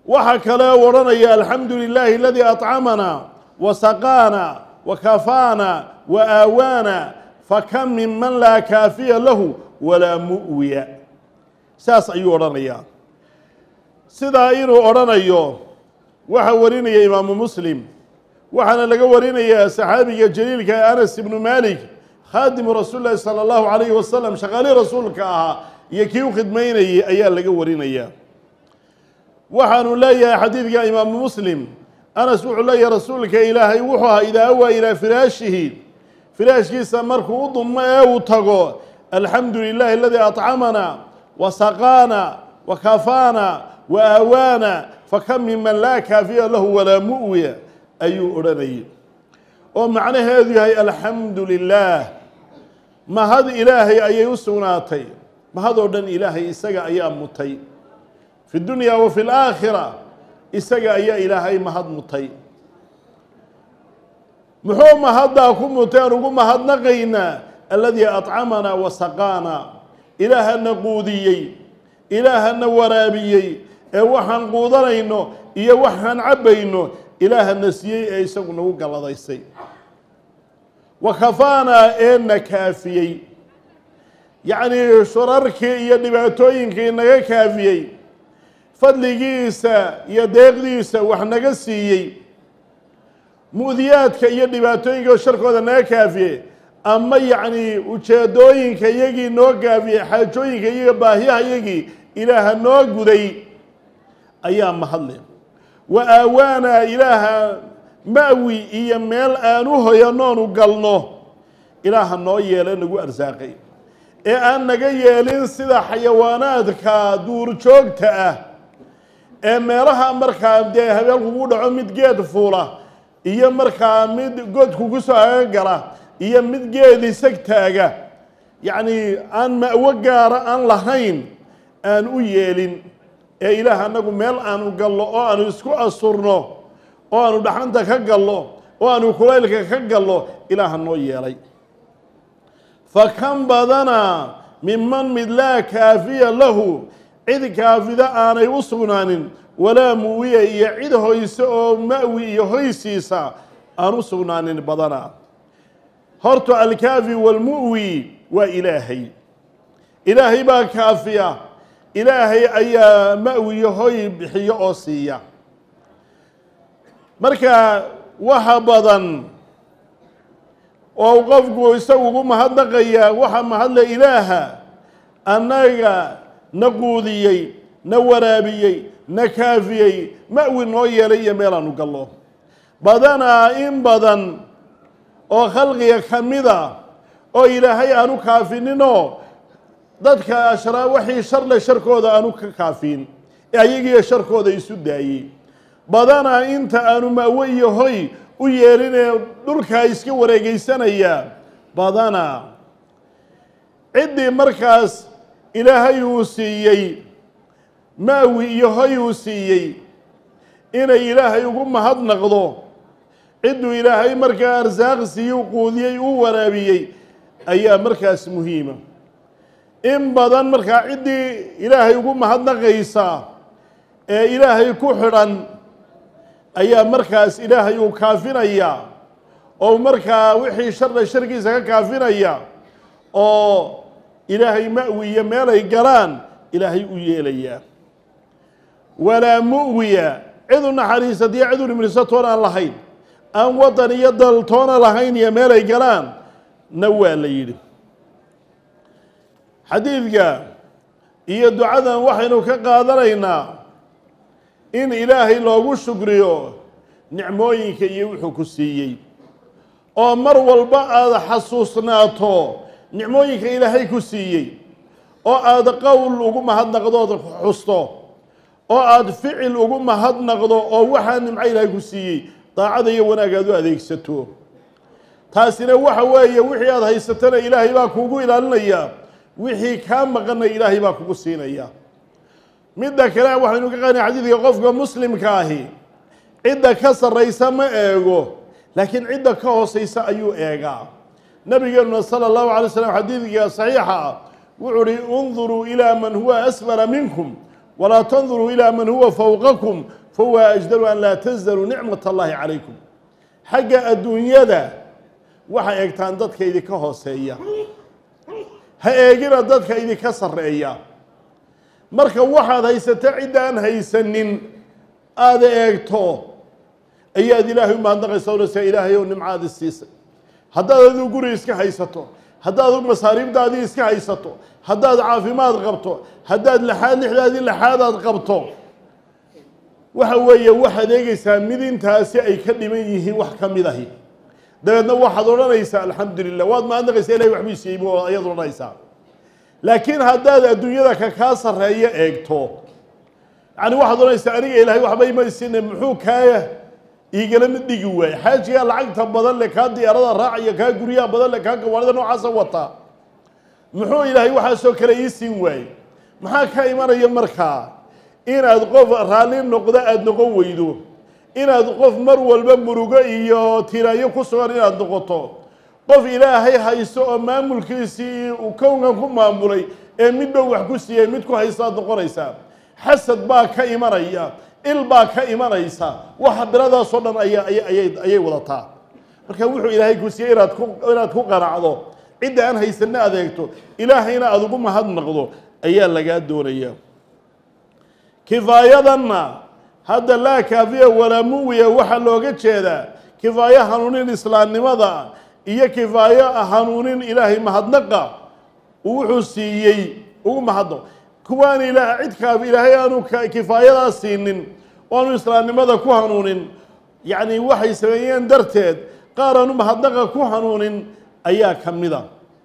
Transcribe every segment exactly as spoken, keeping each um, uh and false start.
وحكلا ورنا يا الحمد لله الذي أطعمنا وسقانا وكفانا وآوانا فكم ممن لا كافية له ولا مؤوي ساس أيو ورنا يا سيدا إيرو ورنا يو وحورين يا إمام مسلم وحنا لقورين يا صحابي الجليل كأنس بن مالك خادم رسول الله صلى الله عليه وسلم شغالي رسولك آها يكيو خدمين أيال لقورين يا وحن لا يا حديث يا إمام مسلم أنا سوح لا يا رسولك إلهي وحها إذا أوى إلى فراشه فراشه سمرك وضم ما وتقو الحمد لله الذي أطعمنا وسقانا وكفانا وآوانا فكم ممن لا كافية له ولا مؤوي أي أرني ومعنى هذه الحمد لله ما هذا إلهي أي يسوناتي ما هذا أردن إلهي إسقى أيام متي في الدنيا وفي الآخرة إسقى أي إلهي ما هذا متي محو ما هذا كم متين وكم ما هذا نقينا الذي أطعمنا وسقانا إله النقودي إله النورابي وحن قودرينه إيه وحن عبينه إله النسيي أي سقنا وقال ضيسي وكفانا إن كافيي يعني شررك يدبعتوينك إنك كافيي فضلقيسا يدقليسا وحنا قسيي مؤذياتك يدبعتوينك وشركو ذا كافيي أما يعني وشادوينك يجي نو كافيي حاجوينك يجي باهيها يجي إله النو قدي أيام محلين وآوانا إله مأوي إيا ميل آنوه ينونو قلنو إله النو يلين نقو أرزاقي إيه أن نقا يلين سيدا حيواناتك دور جوغتا إيه ميرها مركا دي هبيل قبود عمد جيد فولا إيا مركا مد قد كوكسو أقرا إيا مد جيد سكتا يعني أن مأوقار أن لهين أن يلين ee ilaah anagu meel aanu gallo oo aanu isku asurno oo aanu dhaxanta ka gallo oo aanu kulaylka ka gallo ilaah noo yeelay fakam badana mimman mid laa kaafiya lahu cid kaafida aanay u sugnaanin walaa muwiya iyo cid hoyse oo ma'wi iyo hoysiisa aan u sugnaanin badana horto alkaafi walmu'wi waa ilaahay ilaahay baa kaafiya إلهي أي مأوي هوي بحي أوسية مركا وحبضا ووقفقوا يسوقوا مهد نقيا وحا مهد إلها أنك نقوديي نورابيي نكافيي مأوي نوي لي ميلا نقلو بدنا إن بدن وخلقي كمدا أو إلهي أنو كافينينو dadka ashraa wixii shar la sharkooda aanu ka kaafin ayagiga sharkooda isu daayay badana inta aanu maawiyo hoy u yeerinay dhulka iska wareegaysanaya badana cidii markaas ilaahay uu siiyay maawi iyo hoy uu siiyay inay ilaahay ugu mahadnaqdo ciduu ilaahay markaa arsaaq siiyay quudiyay uu waraabiyay ayaa markaas muhiima in badan markaa cidii ilaahay ugu mahadnaqaysa ee ilaahay ku xidhan ayaa markaas ilaahay uu kaafinaya oo markaa wixii sharna sharkiisa ka kaafinaya oo ilaahay ma'wi iyo meel ay galaan ilaahay u yeelaya walaa mu'wiya cidu naxariisad iyo cidu nimrisatoon aan lahayn aan wadan iyo dal toona lahayn iyo meel ay galaan na waa la yidhi xadiidka iyo ducadan waxaynu ka qaadanaynaa in ilaahay loogu shukriyo nicmooyinka iyo wuxuu ku siiyey oo mar walba aad xasuusnaato nicmooyinka ilaahay ku siiyey oo aad qowl ugu mahadnaqdo xusto oo aad ficil ugu mahadnaqdo oo waxa nimco ilaahay ku siiyey daacada iyo wanaag aad u adeegsato taasina waxa weeye wixii aad haysatana ilaahay baa kuugu ilaalinaya wixii ka maqana ilaahay baa kugu siinaya midda kale waxaynu ka qaadanaa xadiidka qofka muslimka ahi cidda ka sarraysa ma eego laakiin cidda ka hoosaysa ayuu eegaa nabigeennuna sala allahu calay wasalam xadiidka saxiixa wuxuu uhi unduruu ilaa man huwa asfala minkum walaa tanduruu ilaa man huwa fawqakum فهو أجدر أن لا تزدروا نعمة الله عليكم حق الدنيا ده waxa eegtaan dadka idinka hooseeya ha eegina dadka idinka sareeya marka waxaad haysato cid aan haysanin aad eegto ayaad ilaahay u mahadnaqaysaa oo say ilaahay oo nimcaad siisay haddaad adigu guri iska haysato haddaad masaariifdaadii iska haysato haddaad caafimaad qabto haddaad laxaad lixdaadii laxaadaad qabto waxa weeye waxaad eegaysaa mid intaasi ay ka dhiman yihiin wax ka mid ahi dabeedna waxaad odhanaysaa alxamdulilah waad mahadnaqaysaa ilahay waxbuu siiyey buu ayaad odhanaysaa laakiin haddaad adduunyada ka kaa sarreeya eegto yani waxaad odhanaysaa aniga ilaahay waxba ima siine muxuu kaa igala mid dhigi waaye xaajigaa lacagta badan le kaa diyaarada raacaya kaa guryaha badan le kaa gawaarida noocaasa wataa muxuu ilaahay waxaasoo kale ii siin waaye maxaa ka imanaya markaa inaad qof raalli noqdo aada noqon weydo inaad qof mar walba murugo iyo tiraayo ku sugan inaad noqoto qof ilaahay haysto oo maamulkiisii uu kownkan ku maamulay ee midba wax ku siiyey mid ku haystaad noqonaysaa xasad baa ka imanaya il baa ka imanaysa waxa biradaasoo dhan ayay wadataa marka wuxuu ilaahay ku siiyey inaad ku inaad ku qanacdo cidda aan haysanna adeegto ilaahayna aad ugu mahadnaqdo ayaa lagaa doonayaa kifaayadanna hadda laa kaafiya walaa muwiya waxaa looga jeedaa kifaayo hanuunin islaamnimada iyo kifaayo hanuunin ilaahay mahadnaqa wuxuu siiyey ugu mahadnaq kuwaan ilaa cid kaaf ilaahay aanu kifaayadaas siinin oo aanu islaamnimada ku hanuunin yacni waxay sameeyeen darteed qaar aanu mahadnaqa ku hanuunin ayaa ka mida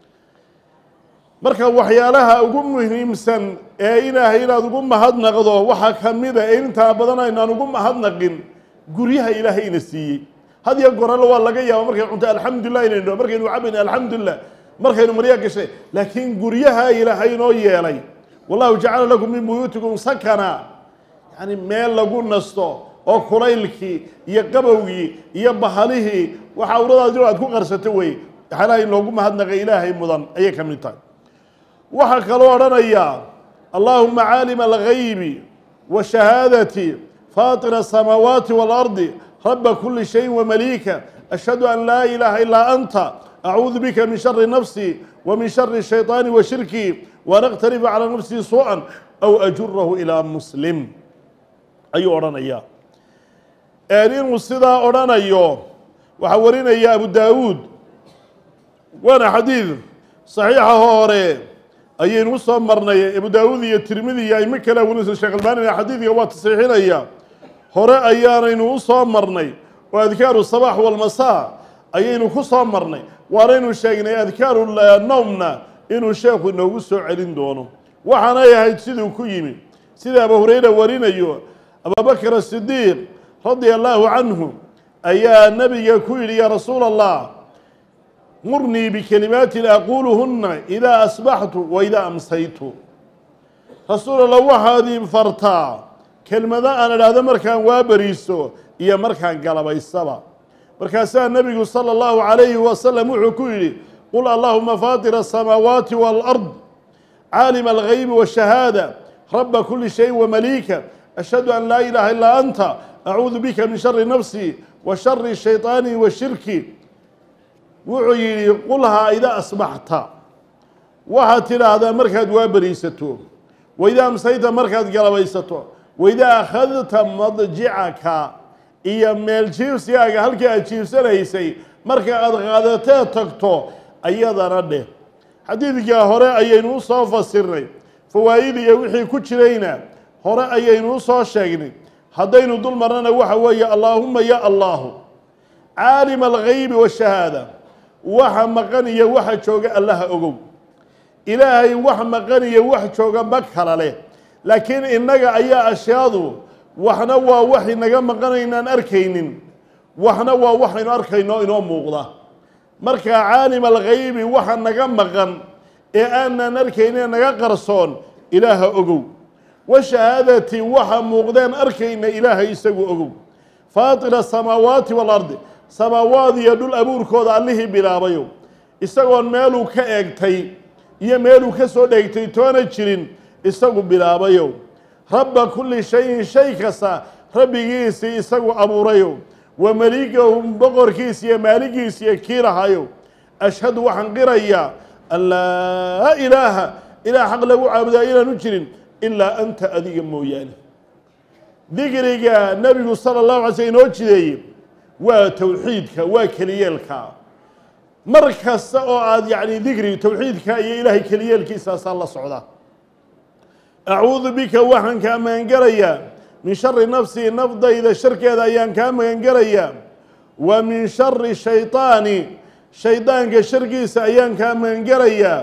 marka waxyaalaha ugu muhiimsan ee ilaahay inaad ugu mahadnaqdo waxaa ka mida ee intaa badan aynaan ugu mahadnaqin guryaha ilaahayna siiyey had iyo goor waa laga yaaba markay cunto alxamdulilah inaynu markaynu cabayna alxamdulilah markaynu maryaa gashay laakiin guryaha ilaahay inoo yeelay wallahu jacala lakum min buyuutikum sakana yani meel lagu nasto oo kulaylkii iyo qabowgii iyo bahalihii waxa awradaadi aad ku qarsato wey waxaalaha in loogu mahadnaqay ilaahay mudan ayay ka mid tahay waxaa kaloo odhanayaa allahuma caalima alghaybi washahaadati faatira asamaawaati waalardi raba kuli shayin wamaliika ashhadu an laa ilaaha ilaa anta acuudu bika min shari nafsi wa min shari shayطaani wa shirkii waan aqtarifa calaa nafsii suu-an aw ajurahu ilaa muslim ayuu odhanayaa inuu sidaa odhanayo waxaa warinaya abu daawuud waana xadiid saxiixaho hore ayaynu u soo marnay abu daawuud iyo tirmidi iyo aimo kale warinaysa sheekh albaanina xadiidka waa tasxiixinaya hore ayaanaynu u soo marnay oo adkaaru sabax walmasaa ayaynu ku soo marnay waanaynu sheegnay adkaaru nowmna inuu sheekhu inoogu soo celin doono waxaanay ahayd siduu ku yimi sida abu hurayra warinayo abubakr asidiiq radia allaahu canhu ayaa nabiga ku yidhi yaa rasuula allah murnii bikalimaatin aquuluhunna idaa asbaxtu wa idaa amsaytu rasuul allah waxaadii fartaa kelmado aan idhaahdo markaan waa beriiso iyo markaan galabaysaba markaasaa nebigu sala allahu calayhi wasalam wuxuu ku yidhi qul allahuma faatira asamaawaati waalard caalima alghaybi washahaada raba kuli shayin wamaliika ashhadu an laa ilaaha ilaa anta acuudu bika min shari nafsii wa shari shayطaani wa shirki wuxuu yidhi qulhaa idaa asbaxta waxaad tidhaahdaa markaad waa beriisato waidaa amsayta markaad galabaysato waidaa akhadta madjicaka iyo meel jiifsigaaga halkii aad jiifsanaysay marka aad qaadatee tagto ayadana dheh xadiidkaa hore ayaynu u soo fasirnay fawaa'id iyo wixii ku jirayna hore ayaynu u soo sheegnay haddaynu dul marnana waxa weeye allaahuma ya allaahu caalima alghaybi washahaada waxa maqan iyo waxa jooga allaha ogow ilaahay wax maqan iyo wax jooga ma kala leh laakiin innaga ayaa ashyaadu waxna waa wax inaga maqanaynaan arkaynin waxna waa waxaynu arkayno inoo muuqda marka caalim alghaybi waxa naga maqan ee aanan arkaynin naga qarsoon ilaaha ogow washahaadati waxa muuqdeen arkayna ilaahay isagu ogow faatira asamaawaati waalardi samaawaad iyo dhul abuurkooda allihii bilaabayo isagoon meeluu ka eegtay iyo meeluu ka soo dheegtay toona jirin isagu bilaabayo rabba kulli shayin shay kasta rabbigiisii isagu abuurayo wa maligahum boqorkiisa iyo maaligiisa iyo kii lahayo ashhadu waxaan qirayaa an laa ilaaha ilaah xaq lagu caabudaa inaanu jirin ilaa anta adiga mooyaane dikriga nebigu sala allahu alay slm inoo jideeyey waa towxiidka waa keliyeelka mar kasta oo aad yacni dikri towxiidka iyo ilaahay keliyeelkiisaasaa la socda acuudu bika waxaan kaa magangelayaa min shari nafsii nafdayda sharkeeda ayaan kaa magangelayaa wa min shari shayطaani shaydaanka sharkiisa ayaan kaa magangelayaa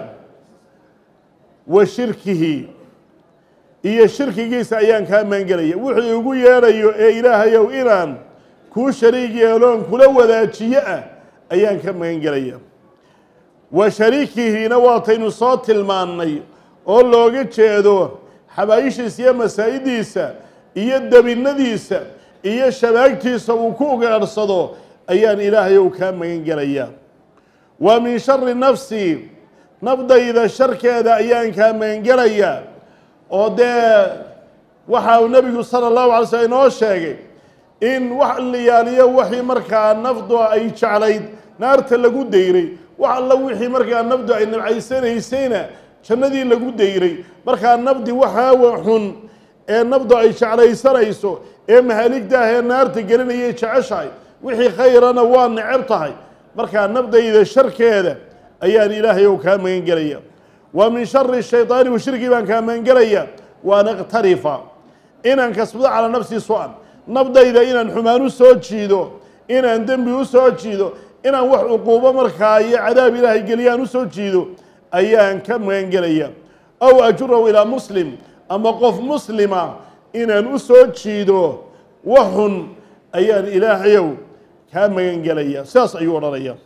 wa shirkihi iyo shirkigiisa ayaan kaa magangelaya wuxuu igu yeedhayo ee ilaahayow inaan kuu shariig yeeloon kula wadaajiyo ah ayaan ka magangelaya wa shariikihiina waataynu soo tilmaannay oo looga jeedo xabaayishiisa iyo masaa'idiisa iyo debinadiisa iyo shabaagtiisa uu ku ugaadhsado ayaan ilaahayow kaa magangelayaa wa min shari nafsii nafdayda sharkeeda ayaan kaa magangelayaa oo dee waxa uu nebigu sala allahu alay slm inoo sheegay in wax liyaaliyo wixii markaa nafdu ay jeclayd naarta lagu dayray wax alla wixii markaa nafdu ay nabcaysanaysayna jannadii lagu dayray markaa nafdi waxaa xun ee nafdu ay jeclaysanayso ee mahaligtaah ee naarta gelinayay jeceshahay wixii khayrana waa neceb tahay markaa nafdayda sharkeeda ayaan ilaahayow kaa magangelaya wa min shari shayطaani wa shirkii baan kaa magangelayaa waan aqtarifa inaan kasbado calaa nafsii su-an nafdayda inaan xumaan u soo jiido inaan dembi u soo jiido inaan wax cuquubo markaa iyo cadaab ilaahay geliyaan u soo jiido ayaan ka magangelaya aw ajurahu ilaa muslim ama qof muslima inaan u soo jiido waxun ayaan ilaahayow kaa magangelaya sidaas ayuu odhanaya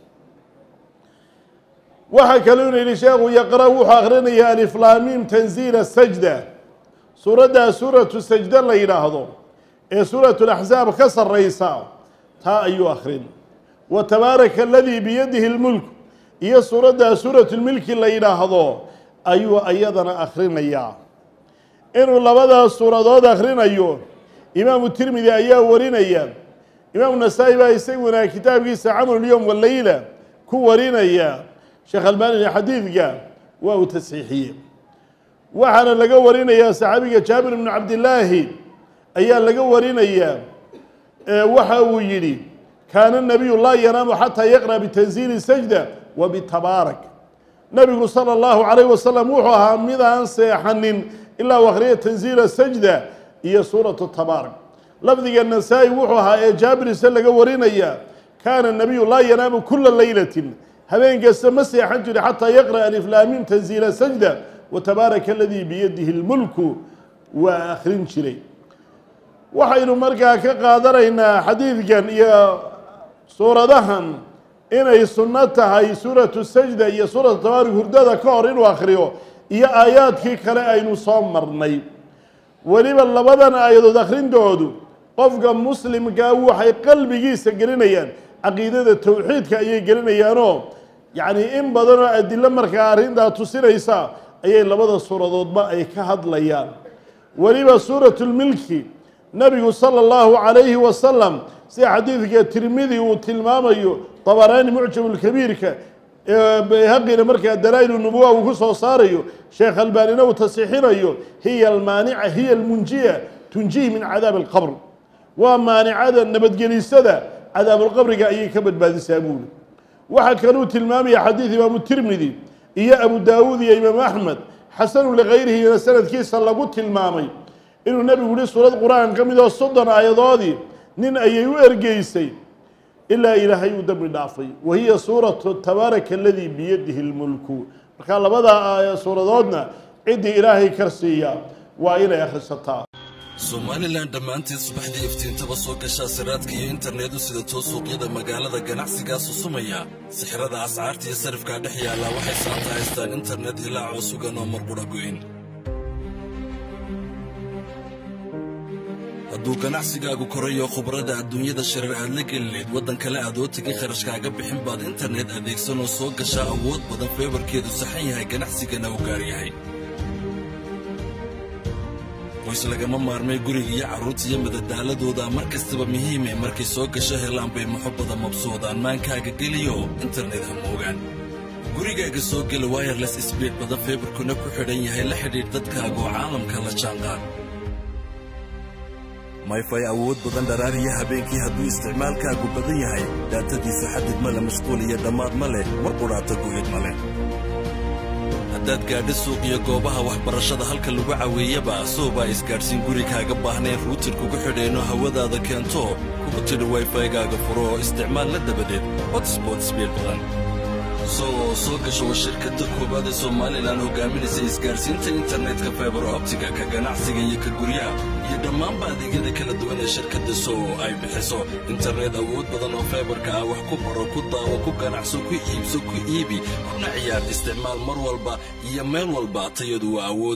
waxaa kaloo inu yidhi sheekhu yaqra wuxuu akhrinayaa aliflaamiim tanziila sajda suuraddaa suuratu sajda la yidhaahdo ee suuratu laxsaab ka sarraysa taa ayuu akhrin wa tabaaraka aladii biyadihi lmulk iyo suuraddaa suuratulmilki la yidhaahdo ayuu ayadana akhrinayaa inuu labadaas suuradood akhrinayo imaamu tirmidi ayaa warinaya imaamu nasaa-i baa isaguna kitaabkiisa camalulyowm waleyla ku warinaya sheekh albaanina xadiidka waa uu tasxiixiyey waxaana laga warinayaa saxaabiga jaabir bnu cabdillaahi ayaa laga warinayaa waxa uu yidhi kaana nabiyu laa yanaamu xataa yaqra bitanziili sajda wa bitabaarak nabigu sala allahu calayh wasalam wuxuu ahaa midaan seexanin ilaa u akhriya tanziila sajda iyo suuratu tabaarak lafdiga nasaa-i wuxuu ahaa ee jaabirise laga warinaya kaana nabiyu laa yanaamu kula leylatin habeen kasta ma seexan jiri xataa yaqra'a aliflaamiim tanziila sajda wa tabaaraka aladii biyadihi lmulku waa akhrin jiray waxaynu markaa ka qaadanaynaa xadiidkan iyo suuradahan inay sunno tahay suuratu sajda iyo suuratu tabaarak hurdada ka hor inuu akhriyo iyo aayaadkii kale aynu soo marnay weliba labadan aayadood akhrintoodu qofka muslimkaa waxay qalbigiisa gelinayaan caqiidada towxiidka ayay gelinayaanoo yacni in badanoo adilo markaa arrintaa tusinaysa ayay labada suuradoodba ay ka hadlayaan weliba suuratulmilki nabigu sala allahu calayhi wasalam sida xadiidka tirmidi uu tilmaamayo dabaraani mucjamulkabiirka bayhaqina markaa dalaa-il nubuwa uu ku soo saarayo sheekh albaanina uu tasixinayo hiya almaanica hiya almunjiya tunjihi min cadaabi alqabr waa maanicada nabadgelisada cadaabulqabriga ayay ka badbaadisaa buuli waxaa kaluu tilmaamaya xadiid imaamu tirmidi iyo abu daawuud iyo imaamu axmed xasanu likayrihina sanadkiisa lagu tilmaamay inuu nebigu yihi suurad qur-aan ka mid oo soddon aayadoodii nin ayay u ergeysay ilaa ilaahay uu dembi dhaafay wa hiya suuratu tabaaraka aladii biyadihi lmulku markaa labadaa aaya suuradoodna ciddii ilaahay karsiiya waa inay akhrisataa somalilan dhammaanteed subaxdii iftiintaba soo gashaa siraadka iyo internetu sida too suuqyada magaalada ganacsigaa susumaya sixirada ascaarta iyo sarifkaa dhex yaallaa waxay saanta haystaan internet hilaacoo sugan oo marqudha goyn hadduu ganacsigaagu korayo khubarada adduunyada shareer aad la gelineed waddan kale aad oo tegin kharashkaaga bixin baad internet adeegsanoo soo gashaa awood badan feebarkeedu saxan yahay ganacsigana u gaar yahay Netflix lagama maarmay guriga iyo carruurta iyo madadaaladooda mar kastaba muhiim ah markay soo gasho helaan bay muxabbada mabsuudaan maankaaga geliyo internet ha moogaan gurigaaga soo gala wireless speed badan fiberkuna ku xidhan yahay la xidhiidh dadkaaga oo caalamka la jaanqaad MiFi awood badan dharaariya habeenkii hadduu isticmaalkaagu badan yahay daatadiisu xadid ma leh mashquul iyo dhammaad ma leh mar qudhaata guhid ma leh haddaad gaadho suuq iyo goobaha waxbarashada halka lagu caweeyaba soobaa isgaadhsiin gurigaaga baahnayn ruutir kugu xidheenoo hawadaada keento kugu tidhi wifi-gaaga furo oo isticmaal la dabadeed hotspot speed badan soo soo gasho waa shirkadda koowaad ee Somaliland hogaaminaysa isgaarsiinta internetka fiber optica ka ganacsiga iyo ka guryaha iyo dhammaanba adeegyada kala duwan ee shirkadda soo ay bixiso internet awood badan oo fiberka ah wax ku baro ku daawo ku ganacso ku iibso ku iibi kuna ciyaar isticmaal mar walba iyo meel walba tayadu waa awood